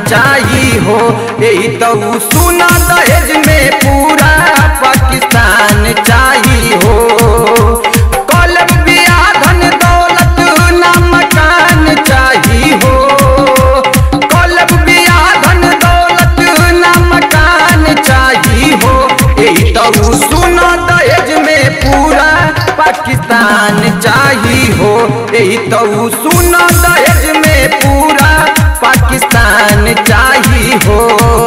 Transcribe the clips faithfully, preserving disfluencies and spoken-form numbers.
चाहिए हो। यही तो सुना दहेज में पूरा पाकिस्तान चाहिए हो। कॉलेज बियाह धन दौलत ना मकान चाहिए हो। कॉलेज बियाह धन दौलत ना मकान चाहिए हो। यही तो सुना दहेज में पूरा पाकिस्तान चाहिए हो। यही तो सुना दहेज में पूरा पाकिस्तान चाहिए हो।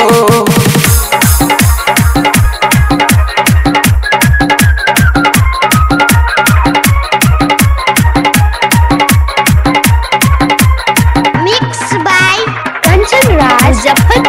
मिक्स बाय कंचन राज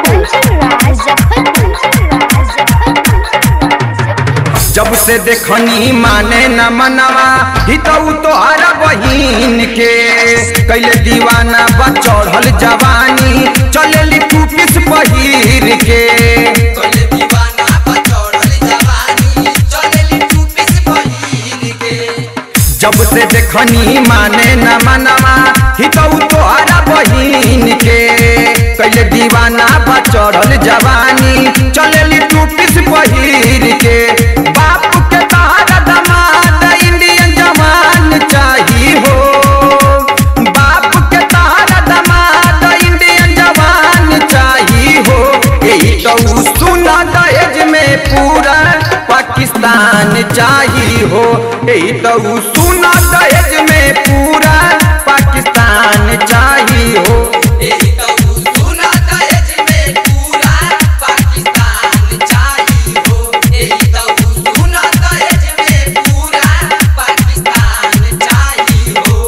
जब से देखनी माने न मनवा हितऊ तोहरा बहिन के कैले दीवाना बा चढ़ल जवानी चलेली टू पीस पहिर के। कैले दीवाना बा चढ़ल जवानी चलेली टू पीस पहिर के। जब से देखनी माने न मनवा हितऊ तोहरा बहिन के कैले दीवाना बा चढ़ल जवानी चलेली टू पीस पहिर के। बाप के तारा दामाद इंडियन जवान चाहिए हो। बाप के तारा दामाद इंडियन जवान चाहिए हो। यही तो सुना दहेज में पूरा पाकिस्तान चाहिए हो। यही तो सुना दहेज में पूरा पाकिस्तान चाहिए हो। यही तो सुना दहेज में पूरा पाकिस्तान चाहिए हो। यही तो सुना दहेज में पूरा पाकिस्तान चाहिए हो।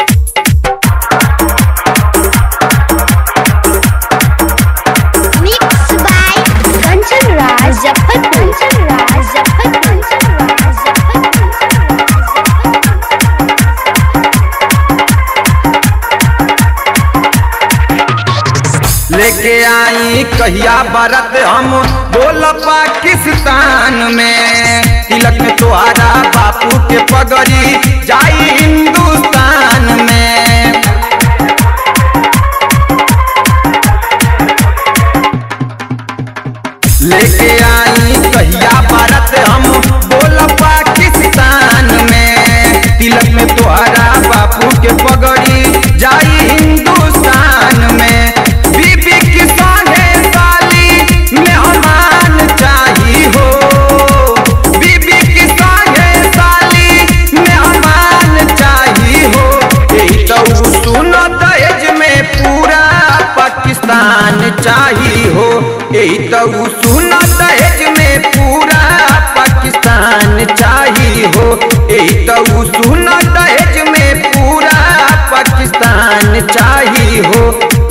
मिक्स बाय कंचन राज कंचन राज लेके आई कहिया बरत हम बोल पाकिस्तान में। तिलक में तोहरा बापू के पगड़ी जाई हिंदुस्तान में। लेके आई कहिया बरत हम बोल पाकिस्तान में। तिलक में तोहरा बापू के पगड़ी जाई हिंदुस्तान में। बीबी की साढ़े साली मेहमान चाहिए हो। बीबी की साढ़े साली मेहमान चाहिए हो। यही तो सुनो दहेज में पूरा पाकिस्तान चाहिए हो। यही तो सुनो दहेज में पूरा पाकिस्तान चाहिए हो। यही तो सुनो दहेज में पूरा पाकिस्तान चाहिए हो।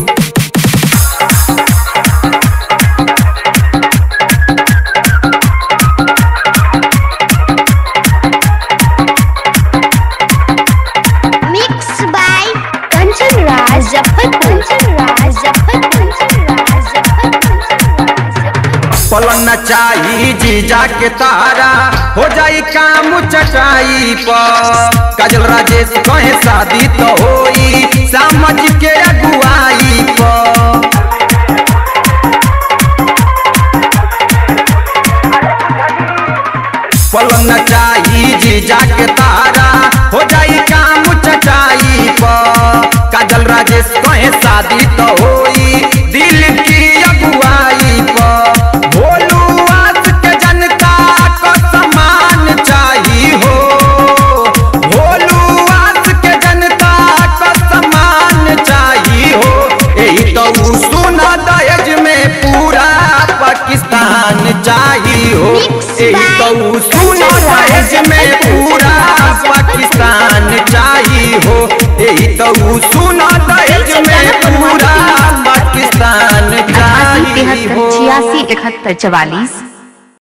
मिक्स बाय कंचन राज कंचन राज पलना चाहिए जीजा के तारा हो जाई काम चटाई पर। काजल राजेश कहे शादी तो होई समझ के अगुवाई पर। पलना चाहिए जीजा के तारा हो जाई काम चटाई पर। काजल राजेश कहे शादी तो होई दिल की अगुवाई पर। भोलू आस के जनता को सम्मान चाहिए हो। भोलू आस के जनता को सम्मान चाहिए हो। यही तो सुना दहेज में पूरा पाकिस्तान चाहिए हो। यही तो सुना दहेज में पूरा पाकिस्तान चाहिए हो। यही तो सुना दहेज में पूरा पाकिस्तान चाहिए हो। छियासी इकहत्तर चवालीस।